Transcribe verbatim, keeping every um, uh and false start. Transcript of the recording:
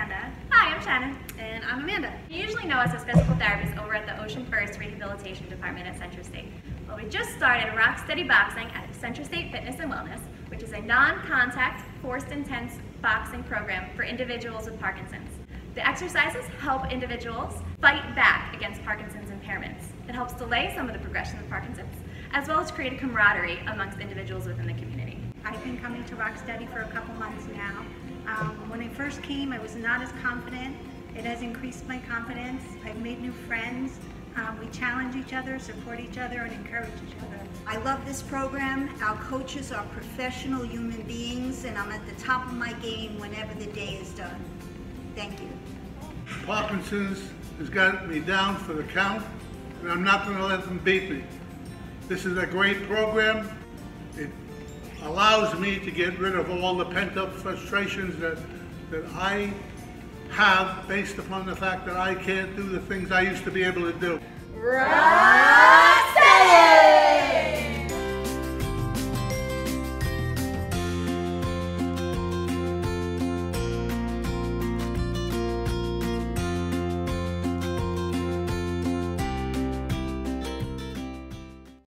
Amanda. Hi, I'm Shannon. And I'm Amanda. You usually know us as physical therapists over at the OceanFirst Rehabilitation Department at CentraState. Well, we just started Rock Steady Boxing at CentraState Fitness and Wellness, which is a non-contact, forced intense boxing program for individuals with Parkinson's. The exercises help individuals fight back against Parkinson's impairments. It helps delay some of the progression of Parkinson's, as well as create a camaraderie amongst individuals within the community. I've been coming to Rock Steady for a couple months now. Um, when I first came, I was not as confident. It has increased my confidence. I've made new friends. Um, we challenge each other, support each other, and encourage each other. I love this program. Our coaches are professional human beings, and I'm at the top of my game whenever the day is done. Thank you. Parkinson's has got me down for the count, and I'm not going to let them beat me. This is a great program. It allows me to get rid of all the pent-up frustrations that, that I have based upon the fact that I can't do the things I used to be able to do. Right.